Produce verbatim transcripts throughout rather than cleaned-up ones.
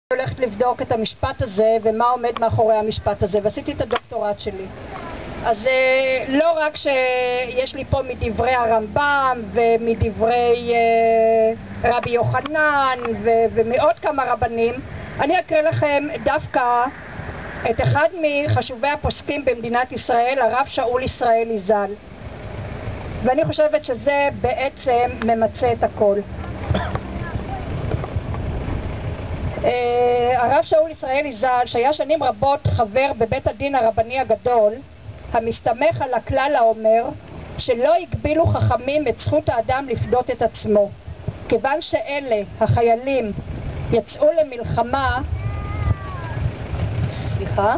הולכת לבדוק את המשפט הזה ומה עומד מאחורי המשפט הזה, ועשיתי את הדוקטורט שלי. אז לא רק שיש לי פה מדברי הרמב"ם ומדברי רבי יוחנן ומעוד כמה רבנים, אני אקריא לכם דווקא את אחד מחשובי הפוסקים במדינת ישראל, הרב שאול ישראלי ז"ל, ואני חושבת שזה בעצם ממצה את הכל. הרב שאול ישראלי ז"ל, שהיה שנים רבות חבר בבית הדין הרבני הגדול, המסתמך על הכלל האומר שלא הגבילו חכמים את זכות האדם לפדות את עצמו, כיוון שאלה החיילים יצאו למלחמה סליחה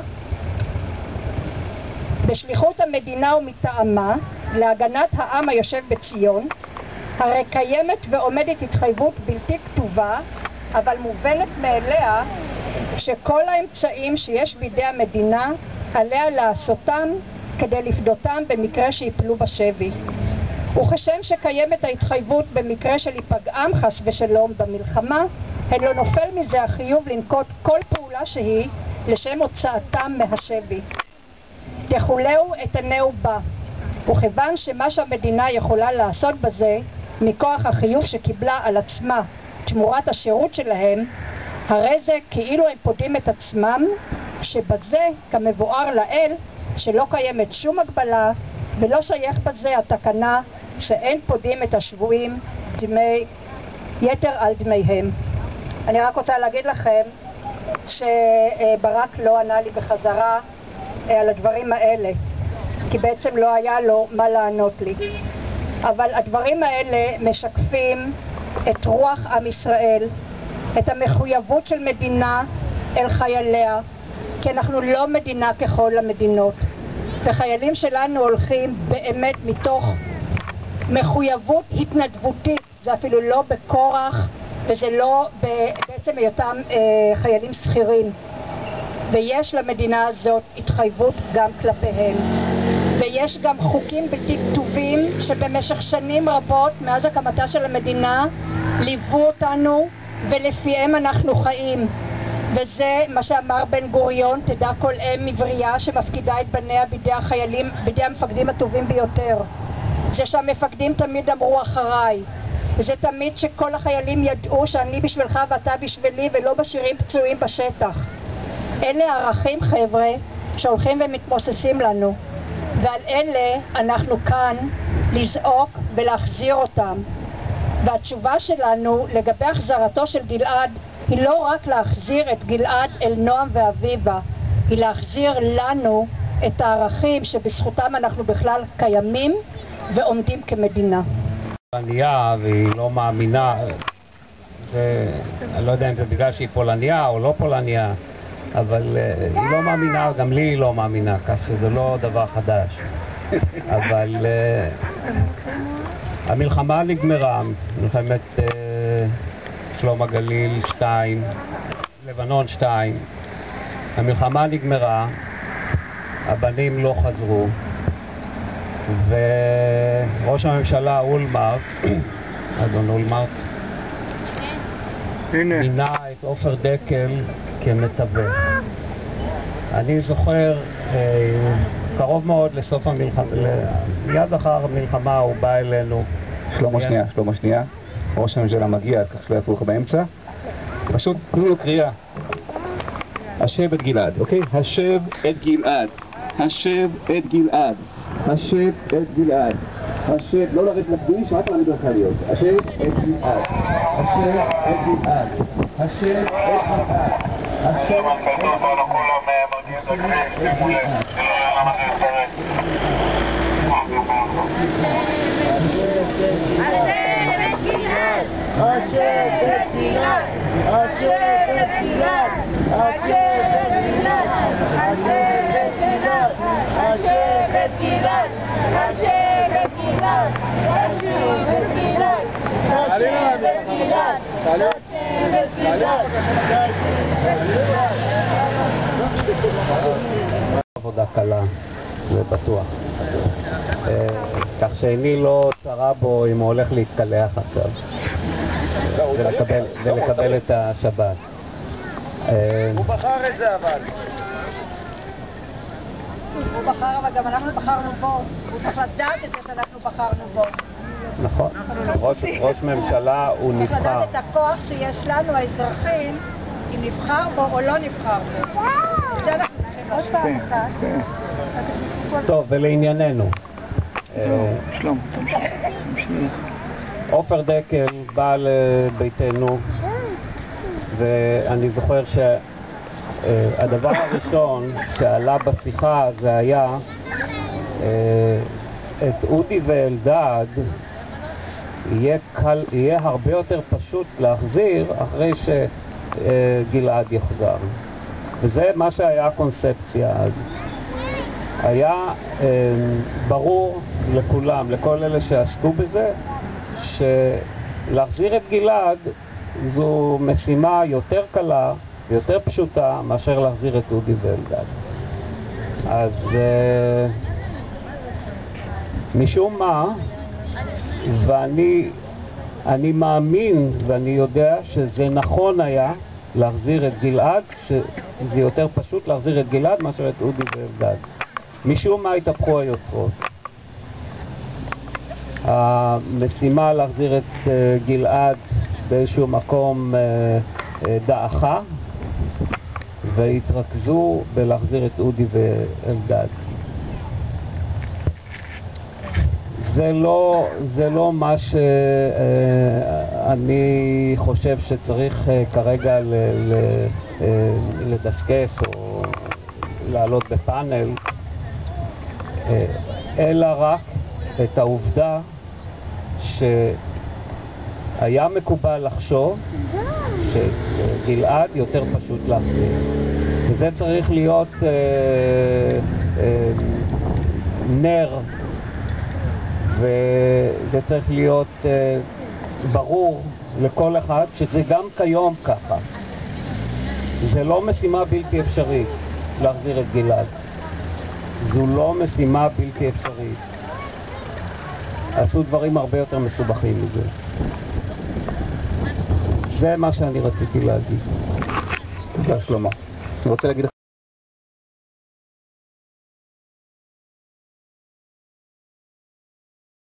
בשליחות המדינה ומטעמה להגנת העם היושב בציון, הרי קיימת ועומדת התחייבות בלתי כתובה אבל מובנת מאליה שכל האמצעים שיש בידי המדינה עליה לעשותם כדי לפדותם במקרה שיפלו בשבי. וכשם שקיימת ההתחייבות במקרה של היפגעם חס ושלום במלחמה, הן לא נופל מזה החיוב לנקוט כל פעולה שהיא לשם הוצאתם מהשבי. תחולהו את עינהו בה, וכיוון שמה שהמדינה יכולה לעשות בזה מכוח החיוב שקיבלה על עצמה תמורת השירות שלהם, הרי זה כאילו הם פודים את עצמם, שבזה כמבואר לאל שלא קיימת שום הגבלה ולא שייך בזה התקנה שאין פודים את השבויים דמי יתר על דמיהם. אני רק רוצה להגיד לכם שברק לא ענה לי בחזרה על הדברים האלה, כי בעצם לא היה לו מה לענות לי, אבל הדברים האלה משקפים את רוח עם ישראל, את המחויבות של מדינה אל חייליה, כי אנחנו לא מדינה ככל המדינות, וחיילים שלנו הולכים באמת מתוך מחויבות התנדבותית, זה אפילו לא בכורח וזה לא בעצם היותם אה, חיילים שכירים, ויש למדינה הזאת התחייבות גם כלפיהם, ויש גם חוקים בלתי כתובים שבמשך שנים רבות מאז הקמתה של המדינה ליוו אותנו ולפיהם אנחנו חיים, וזה מה שאמר בן גוריון, תדע כל אם עברייה שמפקידה את בניה בידי החיילים, בידי המפקדים הטובים ביותר. זה שהמפקדים תמיד אמרו אחריי, זה תמיד שכל החיילים ידעו שאני בשבילך ואתה בשבילי ולא משאירים פצועים בשטח. אלה ערכים חבר'ה שהולכים ומתמוססים לנו, ועל אלה אנחנו כאן לזעוק ולהחזיר אותם. והתשובה שלנו לגבי החזרתו של גלעד היא לא רק להחזיר את גלעד אל נועם ואביבה, היא להחזיר לנו את הערכים שבזכותם אנחנו בכלל קיימים ועומדים כמדינה. פולניה והיא לא מאמינה, זה, אני לא יודע אם זה בגלל שהיא פולניה או לא פולניה, אבל uh, היא לא מאמינה, גם לי היא לא מאמינה, כך שזה לא דבר חדש. אבל uh, המלחמה נגמרה, מלחמת uh, שלום הגליל שתיים, לבנון שתיים, המלחמה נגמרה, הבנים לא חזרו, וראש הממשלה אולמרט, אדון אולמרט, מינה את עופר דקל כמתווך. אני זוכר אה, קרוב מאוד לסוף המלחמה, מיד אחר המלחמה הוא בא אלינו. שלמה שנייה, שלמה שנייה, ראש הממשלה מגיע, כך שלא יקרו לך באמצע, פשוט תנו לו קריאה. השב את גלעד, אוקיי? השב את גלעד, השב את גלעד, השב את גלעד, השב, לא לרדת לכביש, רק לעמיד לך להיות. השב את גלעד, השב את גלעד, השב את גלעד, השב את עבודה קלה, זה בטוח. כך שעיני לא צרה בו אם הוא הולך להתקלח עכשיו ולקבל את השבת. הוא בחר את זה אבל. הוא בחר, אבל גם אנחנו בחרנו בו. הוא צריך לדעת את זה שאנחנו בחרנו בו. נכון, ראש, ראש ממשלה הוא צריך נבחר. לדעת את הכוח שיש לנו, האזרחים, אם נבחר בו או לא נבחר בו. זה אנחנו צריכים עוד פעם אחת. טוב, ולענייננו. שלום. עופר דקל בא לביתנו, ואני זוכר שהדבר הראשון שעלה בשיחה זה היה את אודי ואלדד יהיה, קל, יהיה הרבה יותר פשוט להחזיר אחרי שגלעד יחזר. וזה מה שהיה הקונספציה אז. היה אה, ברור לכולם, לכל אלה שעסקו בזה, שלהחזיר את גלעד זו משימה יותר קלה ויותר פשוטה מאשר להחזיר את אודי ואלדד. אז אה, משום מה, ואני אני מאמין ואני יודע שזה נכון היה להחזיר את גלעד, שזה יותר פשוט להחזיר את גלעד מאשר את אודי ואלדד. משום מה התהפכו היוצרות. המשימה להחזיר את uh, גלעד באיזשהו מקום uh, uh, דעכה, והתרכזו בלהחזיר את אודי ואלדד. זה לא, זה לא מה שאני חושב שצריך uh, כרגע ל, ל, uh, לדסקס או לעלות בפאנל, אלא רק את העובדה שהיה מקובל לחשוב שגלעד יותר פשוט להחזיר. וזה צריך להיות אה, אה, נר, וזה צריך להיות אה, ברור לכל אחד שזה גם כיום ככה. זה לא משימה בלתי אפשרית להחזיר את גלעד. זו לא משימה בלתי אפשרית. עשו דברים הרבה יותר מסובכים מזה. זה מה שאני רציתי להגיד. תודה שלמה. אני רוצה להגיד